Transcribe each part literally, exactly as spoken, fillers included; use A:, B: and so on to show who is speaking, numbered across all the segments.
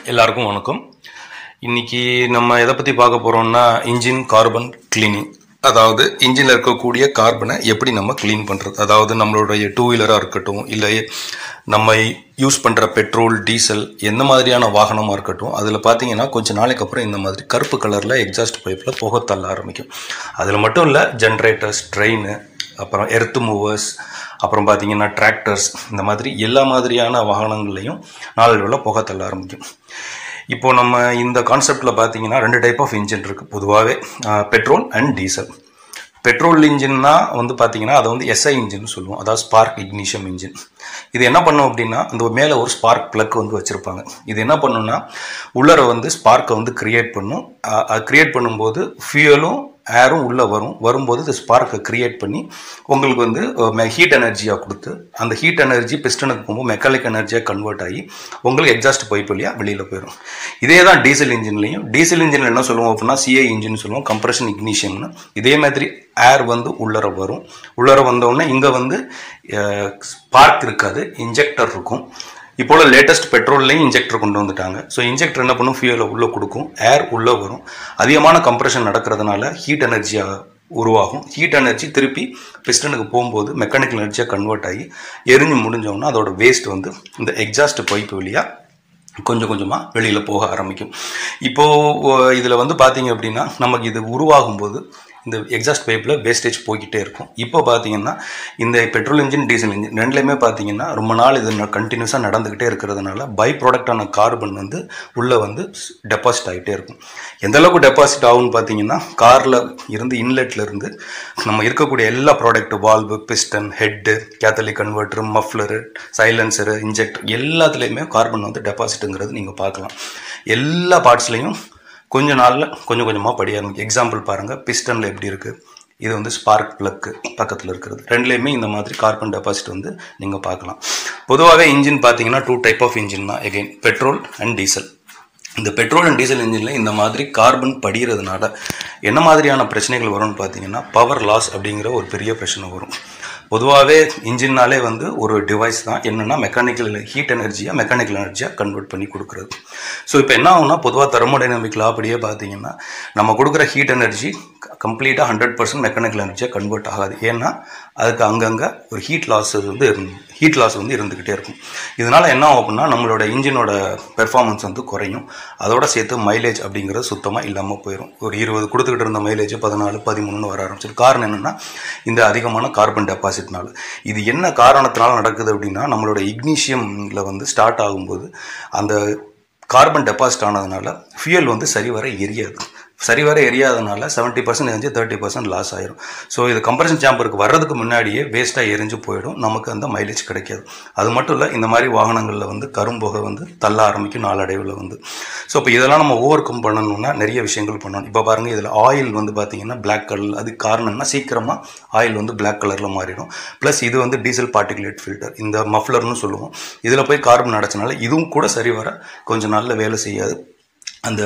A: எல்லாருக்கும் வணக்கம். இன்னைக்கு நம்ம எதை பற்றி பார்க்க போகிறோம்னா இன்ஜின் கார்பன் கிளீனிங். அதாவது இன்ஜினில் இருக்கக்கூடிய கார்பனை எப்படி நம்ம க்ளீன் பண்ணுறது. அதாவது நம்மளுடைய டூ வீலராக இருக்கட்டும், இல்லை நம்ம யூஸ் பண்ணுற பெட்ரோல், டீசல், எந்த மாதிரியான வாகனமாக இருக்கட்டும், அதில் பார்த்தீங்கன்னா கொஞ்சம் நாளைக்கு அப்புறம் இந்த மாதிரி கருப்பு கலரில் எக்ஸாஸ்ட் பைப்பில் புகை தள்ள ஆரம்பிக்கும். அதில் மட்டும் இல்லை, ஜென்ரேட்டர்ஸ், ட்ரெயின், அப்புறம் எர்த் மூவர்ஸ், அப்புறம் பார்த்தீங்கன்னா டிராக்டர்ஸ், இந்த மாதிரி எல்லா மாதிரியான வாகனங்கள்லையும் நாளடைவில் புகை தள்ள ஆரம்பிக்கும். இப்போ நம்ம இந்த கான்செப்டில் பார்த்தீங்கன்னா ரெண்டு டைப் ஆஃப் இன்ஜின் இருக்குது பொதுவாகவே, பெட்ரோல் அண்ட் டீசல். பெட்ரோல் இன்ஜின்னா வந்து பார்த்தீங்கன்னா அதை வந்து எஸ்ஐ இன்ஜின் சொல்லுவோம், அதாவது ஸ்பார்க் இக்னிஷன் இன்ஜின். இது என்ன பண்ணும் அப்படின்னா, அந்த மேலே ஒரு ஸ்பார்க் பிளக் வந்து வச்சுருப்பாங்க. இது என்ன பண்ணுன்னா உள்ளர வந்து ஸ்பார்க்கை வந்து கிரியேட் பண்ணும். அது கிரியேட் பண்ணும்போது ஃபியூயலும் ஏரும் உள்ளே வரும். வரும்போது இந்த ஸ்பார்க்கை கிரியேட் பண்ணி உங்களுக்கு வந்து ஹீட் எனர்ஜியாக கொடுத்து, அந்த ஹீட் எனர்ஜி பிஸ்டனுக்கு போகும்போது மெக்கானிக் எனர்ஜியாக கன்வெர்ட் ஆகி உங்களுக்கு எக்ஸாஸ்ட் பைப் வழியாக வெளியில் போயிடும். இதே தான் டீசல் இன்ஜின்லையும். டீசல் இன்ஜினில் என்ன சொல்லுவோம் அப்படின்னா சிஐ இன்ஜின் சொல்லுவோம், கம்ப்ரெஷன் இக்னிஷன். இதே மாதிரி ஏர் வந்து உள்ளர வரும். உள்ளர வந்தோடனே இங்கே வந்து ஸ்பார்க் இருக்காது, இன்ஜெக்டர் இருக்கும். இப்போல லேட்டஸ்ட் பெட்ரோல்லையும் இன்ஜெக்டர் கொண்டு வந்துட்டாங்க. ஸோ இன்ஜெக்டர் என்ன பண்ணும், ஃபியூலை உள்ளே கொடுக்கும், ஏர் உள்ளே வரும். அதிகமான கம்ப்ரெஷன் நடக்கிறதுனால ஹீட் எனர்ஜியாக உருவாகும். ஹீட் எனர்ஜி திருப்பி பிஸ்டனுக்கு போகும்போது மெக்கானிக்கல் எனர்ஜியாக கன்வெர்ட் ஆகி எரிஞ்சு முடிஞ்சோன்னா அதோட வேஸ்ட் வந்து இந்த எக்ஸாஸ்ட் பைப் வழியாக கொஞ்சம் கொஞ்சமாக வெளியில் போக ஆரம்பிக்கும். இப்போது இதில் வந்து பார்த்தீங்க அப்படின்னா நமக்கு இது உருவாகும்போது இந்த எக்ஸாஸ்ட் பைப்பில் வேஸ்டேஜ் போய்கிட்டே இருக்கும். இப்போ பார்த்தீங்கன்னா இந்த பெட்ரோல் இன்ஜின், டீசல் இன்ஜின் ரெண்டுலேயுமே பார்த்தீங்கன்னா ரொம்ப நாள் இது கண்டினியூஸாக நடந்துக்கிட்டே இருக்கிறதுனால பை ப்ராடக்டான கார்பன் வந்து உள்ளே வந்து டெபாசிட் ஆகிட்டே இருக்கும். எந்த அளவுக்கு டெபாசிட் ஆகும்னு பார்த்தீங்கன்னா, காரில் இருந்து இன்லெட்டில் இருந்து நம்ம இருக்கக்கூடிய எல்லா product, valve, piston, head, catalytic converter, muffler, silencer, injector, எல்லாத்துலேயுமே கார்பன் வந்து டெபாசிட்டுங்கிறது நீங்கள் பார்க்கலாம். எல்லா பார்ட்ஸ்லையும் கொஞ்சம் நாளில் கொஞ்சம் கொஞ்சமாக படிய ஆரம்பிக்கும். எக்ஸாம்பிள் பாருங்கள், பிஸ்டனில் எப்படி இருக்குது, இது வந்து ஸ்பார்க் பிளக்கு பக்கத்தில் இருக்கிறது. ரெண்டுலேயுமே இந்த மாதிரி கார்பன் டெபாசிட் வந்து நீங்கள் பார்க்கலாம். பொதுவாகவே இன்ஜின் பார்த்தீங்கன்னா டூ டைப் ஆஃப் இன்ஜின் தான், எகெயின் பெட்ரோல் அண்ட் டீசல். இந்த பெட்ரோல் அண்ட் டீசல் இன்ஜினில் இந்த மாதிரி கார்பன் படிகிறதுனால என்ன மாதிரியான பிரச்சனைகள் வரும்னு பார்த்தீங்கன்னா, பவர் லாஸ் அப்படிங்கிற ஒரு பெரிய பிரச்சனை வரும். பொதுவாகவே இன்ஜின்னாலே வந்து ஒரு டிவைஸ் தான், என்னென்னா மெக்கானிக்கல் ஹீட் எனர்ஜியாக மெக்கானிக்கல் எனர்ஜியாக கன்வெர்ட் பண்ணி கொடுக்குறது. ஸோ இப்போ என்ன ஆகும்னா, பொதுவாக தெர்மோடைனமிக் லா அப்படியே பார்த்தீங்கன்னா நம்ம கொடுக்குற ஹீட் எனர்ஜி கம்ப்ளீட்டாக ஹண்ட்ரட் பர்சன்ட் மெக்கானிக்கல் எனர்ஜியாக கன்வெர்ட் ஆகாது. ஏன்னா அதுக்கு அங்கங்கே ஒரு ஹீட் லாஸ் வந்து ஹீட் லாஸ் வந்து இருந்துக்கிட்டே இருக்கும். இதனால் என்ன ஆகும் அப்படின்னா, நம்மளோட இன்ஜினோட பெர்ஃபார்மன்ஸ் வந்து குறையும். அதோட சேர்த்து மைலேஜ் அப்படிங்கிறது சுத்தமாக இல்லாமல் போயிடும். ஒரு இருபது கொடுத்துக்கிட்டு இருந்த மைலேஜ் பதினாலு பதிமூணுன்னு வர ஆரம்பிச்சிடும். காரணம் என்னென்னா இந்த அதிகமான கார்பன் டெபாசிட்னால. இது என்ன காரணத்தினால நடக்குது அப்படின்னா, நம்மளோட இக்னிஷியமில் வந்து ஸ்டார்ட் ஆகும்போது அந்த கார்பன் டெபாசிட் ஆனதுனால ஃபியூயல் வந்து சரிவர எரியாது. சரிவர எரியாதனால செவன்ட்டி பர்சன்ட் எரிஞ்சு தேர்ட்டி பர்சன்ட் லாஸ் ஆயிரும். ஸோ இது கம்ப்ரெஷன் சேம்பருக்கு வர்றதுக்கு முன்னாடியே வேஸ்ட்டாக எரிஞ்சு போயிடும், நமக்கு அந்த மைலேஜ் கிடைக்காது. அது மட்டும் இல்லை, இந்த மாதிரி வாகனங்களில் வந்து கரும்புகை வந்து தள்ள ஆரம்பிக்கும் நாளடைவில் வந்து. ஸோ இப்போ இதெல்லாம் நம்ம ஓவர் கம் பண்ணணும்னா நிறைய விஷயங்கள் பண்ணணும். இப்போ பாருங்கள், இதில் ஆயில் வந்து பார்த்தீங்கன்னா பிளாக் கலர். அதுக்கு காரணம்னா சீக்கிரமாக ஆயில் வந்து பிளாக் கலரில் மாறிடும். ப்ளஸ் இது வந்து டீசல் பார்ட்டிகுலேட் ஃபில்டர், இந்த மஃப்ளர்னு சொல்லுவோம். இதில் போய் கார்பன் அடைச்சனால இதுவும் கூட சரிவர கொஞ்சம் நாளில் வேலை செய்யாது. அந்த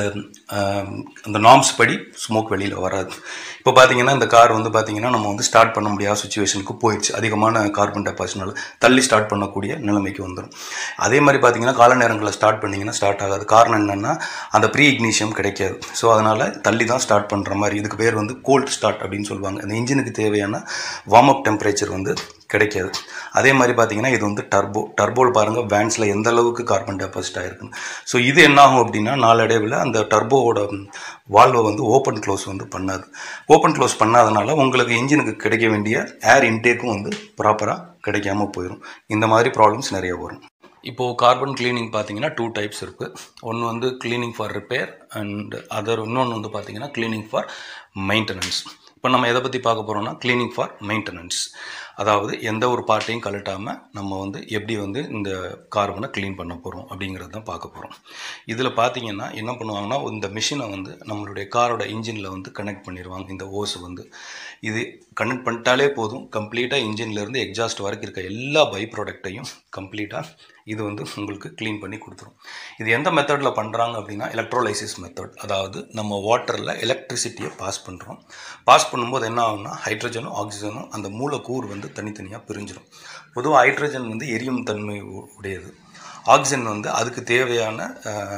A: அந்த நார்ம்ஸ் படி ஸ்மோக் வெளியில் வராது. இப்போ பார்த்தீங்கன்னா இந்த கார் வந்து பார்த்தீங்கன்னா நம்ம வந்து ஸ்டார்ட் பண்ண முடியாத சுச்சுவேஷனுக்கு போயிடுச்சு. அதிகமான கார்பன் டெபாசிட்னால தள்ளி ஸ்டார்ட் பண்ணக்கூடிய நிலைமைக்கு வந்துடும். அதே மாதிரி பார்த்தீங்கன்னா கால நேரங்களில் ஸ்டார்ட் பண்ணிங்கன்னா ஸ்டார்ட் ஆகாது. காரணம் என்னென்னா அந்த ப்ரீ இக்னிஷியம் கிடைக்காது. ஸோ அதனால் தள்ளி தான் ஸ்டார்ட் பண்ணுற மாதிரி. இதுக்கு பேர் வந்து கோல்ட் ஸ்டார்ட் அப்படின்னு சொல்லுவாங்க. இந்த இன்ஜினுக்கு தேவையான வார்ம் அப் டெம்பரேச்சர் வந்து கிடைக்காது. அதே மாதிரி பார்த்தீங்கன்னா இது வந்து டர்போ. டர்போவில் பாருங்கள் வேன்ஸில் எந்த அளவுக்கு கார்பன் டெபாசிட் ஆகிருக்குன்னு. ஸோ இது என்ன ஆகும் அப்படின்னா, நாளடைவில் அந்த டர்போவோட வால்வை வந்து ஓப்பன் க்ளோஸ் வந்து பண்ணாது. ஓப்பன் க்ளோஸ் பண்ணாதனால உங்களுக்கு இன்ஜினுக்கு கிடைக்க வேண்டிய ஏர் இன்டேக்கும் வந்து ப்ராப்பராக கிடைக்காம போயிடும். இந்த மாதிரி ப்ராப்ளம்ஸ் நிறைய வரும். இப்போது கார்பன் கிளீனிங் பார்த்தீங்கன்னா டூ டைப்ஸ் இருக்குது. ஒன்று வந்து cleaning for repair and other இன்னொன்று வந்து பார்த்தீங்கன்னா கிளீனிங் ஃபார் மெயின்டெனன்ஸ். இப்போ நம்ம எதை பற்றி பார்க்க போகிறோம்னா கிளீனிங் ஃபார் மெயின்டெனன்ஸ். அதாவது எந்த ஒரு பார்ட்டையும் கழட்டாமல் நம்ம வந்து எப்படி வந்து இந்த கார்பனை க்ளீன் பண்ண போகிறோம் அப்படிங்கிறது தான் பார்க்க போகிறோம். இதில் பார்த்தீங்கன்னா என்ன பண்ணுவாங்கன்னா, இந்த மிஷினை வந்து நம்மளுடைய காரோட இன்ஜினில் வந்து கனெக்ட் பண்ணிடுவாங்க. இந்த ஓஸ் வந்து இது கனெக்ட் பண்ணிட்டாலே போதும், கம்ப்ளீட்டாக இன்ஜின்லேருந்து எக்ஸாஸ்ட் வரைக்கும் இருக்க எல்லா பை ப்ராடக்டையும் கம்ப்ளீட்டாக இது வந்து உங்களுக்கு க்ளீன் பண்ணி கொடுத்துரும். இது எந்த மெத்தடில் பண்ணுறாங்க அப்படின்னா எலக்ட்ரோலைசிஸ் மெத்தட். அதாவது நம்ம வாட்டரில் எலக்ட்ரிசிட்டியை பாஸ் பண்ணுறோம். பாஸ் பண்ணும்போது என்ன ஆகும்னா ஹைட்ரஜனும் ஆக்சிஜனும் அந்த மூலக்கூறு வந்து தனித்தனியாக பிரிஞ்சிடும். பொதுவாக ஹைட்ரஜன் வந்து எரியும் தன்மை உடையது, ஆக்சிஜன் வந்து அதுக்கு தேவையான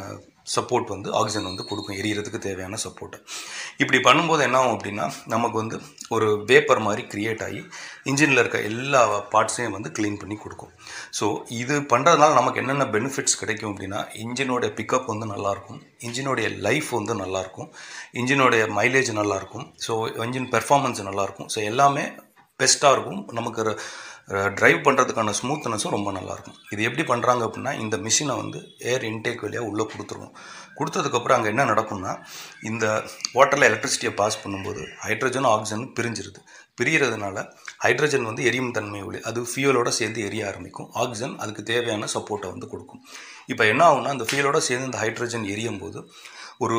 A: சப்போர்ட் வந்து ஆக்சிஜன் வந்து கொடுக்கும், எரியறதுக்கு தேவையான சப்போர்ட்டை. இப்படி பண்ணும்போது என்ன ஆகும் அப்படின்னா, நமக்கு வந்து ஒரு வேப்பர் மாதிரி கிரியேட் ஆகி இன்ஜினில் இருக்க எல்லா பார்ட்ஸையும் வந்து க்ளீன் பண்ணி கொடுக்கும். ஸோ இது பண்ணுறதுனால நமக்கு என்னென்ன பெனிஃபிட்ஸ் கிடைக்கும் அப்படின்னா, இன்ஜினோடைய பிக்கப் வந்து நல்லாயிருக்கும், இன்ஜினோடைய லைஃப் வந்து நல்லாயிருக்கும், இன்ஜினோடைய மைலேஜ் நல்லாயிருக்கும், ஸோ இன்ஜின் பெர்ஃபார்மன்ஸ் நல்லாயிருக்கும். ஸோ எல்லாமே பெஸ்ட்டாக இருக்கும். நமக்கு ட்ரைவ் பண்ணுறதுக்கான ஸ்மூத்னஸும் ரொம்ப நல்லாயிருக்கும். இது எப்படி பண்ணுறாங்க அப்படின்னா, இந்த மிஷினை வந்து ஏர் இன்டேக் வழியாக உள்ளே கொடுத்துருவோம். கொடுத்ததுக்கப்புறம் அங்கே என்ன நடக்கும்னா, இந்த வாட்டரில் எலக்ட்ரிசிட்டியை பாஸ் பண்ணும்போது ஹைட்ரஜனும் ஆக்சிஜனும் பிரிஞ்சிருது. பிரிகிறதுனால ஹைட்ரஜன் வந்து எரியும் தன்மை ஒளி அது ஃபியூலோட சேர்ந்து எரிய ஆரம்பிக்கும். ஆக்சிஜன் அதுக்கு தேவையான சப்போர்ட்டை வந்து கொடுக்கும். இப்போ என்ன ஆகும்னா, அந்த ஃபியூலோட சேர்ந்து இந்த ஹைட்ரஜன் எரியும் போது ஒரு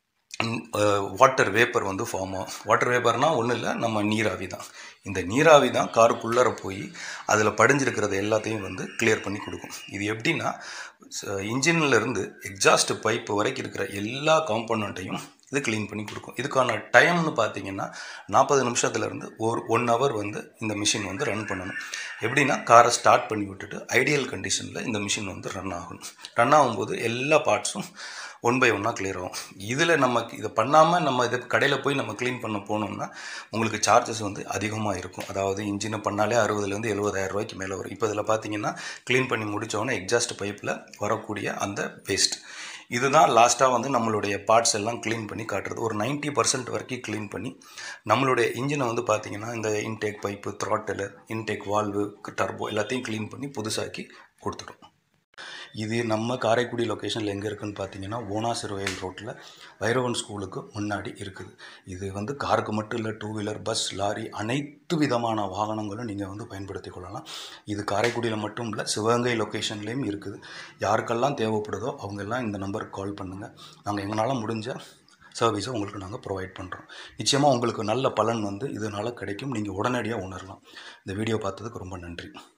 A: வாட்டர் வேப்பர் வந்து ஃபார்ம் ஆகும். வாட்டர் வேப்பர்னால் ஒன்றும் இல்லை, நம்ம நீராவி தான். இந்த நீராவி தான் காருக்குள்ளார போய் அதில் படிஞ்சிருக்கிறது எல்லாத்தையும் வந்து கிளியர் பண்ணி கொடுக்கும். இது எப்படின்னா, இன்ஜின்லேருந்து எக்ஸாஸ்ட் பைப்பு வரைக்கும் இருக்கிற எல்லா காம்பனண்ட்டையும் இது க்ளீன் பண்ணி கொடுக்கும். இதுக்கான டைம்னு பார்த்தீங்கன்னா நாற்பது நிமிஷத்துலேருந்து ஒரு ஒன் ஹவர் வந்து இந்த மிஷின் வந்து ரன் பண்ணணும். எப்படின்னா, காரை ஸ்டார்ட் பண்ணி விட்டுட்டு ஐடியல் கண்டிஷனில் இந்த மிஷின் வந்து ரன் ஆகணும். ரன் ஆகும்போது எல்லா பார்ட்ஸும் ஒன் பை ஒன்னாக கிளியர் ஆகும். இதில் நமக்கு இதை பண்ணாமல் நம்ம இதை கடையில் போய் நம்ம க்ளீன் பண்ண போனோம்னா உங்களுக்கு சார்ஜஸ் வந்து அதிகமாக இருக்கும். அதாவது இன்ஜினை பண்ணாலே அறுபதுலேருந்து எழுபதாயிரம் ரூபாய்க்கு மேலே வரும். இப்போ இதில் பார்த்தீங்கன்னா க்ளீன் பண்ணி முடித்தோடனே எக்ஸாஸ்ட் பைப்பில் வரக்கூடிய அந்த வேஸ்ட் இதுதான் லாஸ்ட்டாக வந்து நம்மளுடைய பார்ட்ஸ் எல்லாம் க்ளீன் பண்ணி காட்டுறது. ஒரு நைன்ட்டி பர்சன்ட் வரைக்கும் க்ளீன் பண்ணி நம்மளுடைய இன்ஜினை வந்து பார்த்திங்கன்னா இந்த intake pipe, throttle, intake valve, turbo எல்லாத்தையும் க்ளீன் பண்ணி புதுசாக்கி கொடுத்துடும். இது நம்ம காரைக்குடி லொக்கேஷனில் எங்கே இருக்குதுன்னு பார்த்தீங்கன்னா, ஓனாசிறுவயல் ரோட்டில் வைரவன் ஸ்கூலுக்கு முன்னாடி இருக்குது. இது வந்து காருக்கு மட்டும் இல்லை, டூ வீலர், பஸ், லாரி அனைத்து விதமான வாகனங்களும் நீங்கள் வந்து பயன்படுத்தி கொள்ளலாம். இது காரைக்குடியில் மட்டும் இல்லை, சிவகங்கை லொக்கேஷன்லேயும் இருக்குது. யாருக்கெல்லாம் தேவைப்படுதோ அவங்கெல்லாம் இந்த நம்பருக்கு கால் பண்ணுங்கள். நாங்கள் எங்களால் முடிஞ்ச சர்வீஸை உங்களுக்கு நாங்கள் ப்ரொவைட் பண்ணுறோம். நிச்சயமாக உங்களுக்கு நல்ல பலன் வந்து இதனால் கிடைக்கும். நீங்கள் உடனடியாக உணரலாம். இந்த வீடியோ பார்த்ததுக்கு ரொம்ப நன்றி.